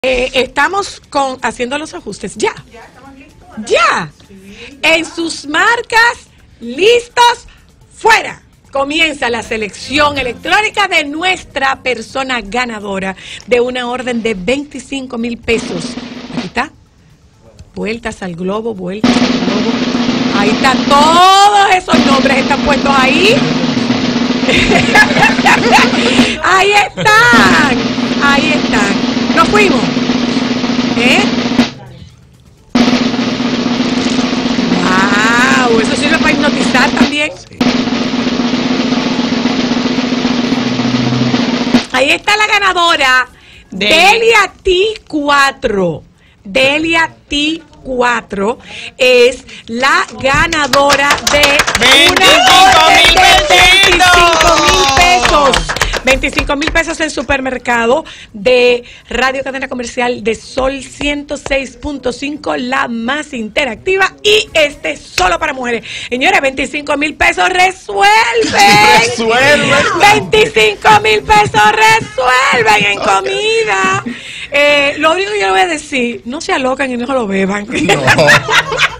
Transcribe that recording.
Estamos haciendo los ajustes. Ya. Ya estamos listos. Ya. En sus marcas, listos, fuera. Comienza la selección electrónica de nuestra persona ganadora de una orden de 25,000 pesos. Aquí está. Vueltas al globo, vueltas al globo. Ahí está. Todos esos nombres están puestos ahí. Ahí están. Ahí están. Nos fuimos. Wow, eso sirve para hipnotizar también. Sí. Ahí está la ganadora, Delia T4. Delia T4 es la ganadora de 25,000 pesos. 25,000 pesos en supermercado de Radio Cadena Comercial de Sol 106.5, la más interactiva, y este solo para mujeres. Señores, 25,000 pesos resuelven. Resuelven. 25,000 pesos resuelven en comida. Lo único que yo le voy a decir, no se alocan y no lo beban. No.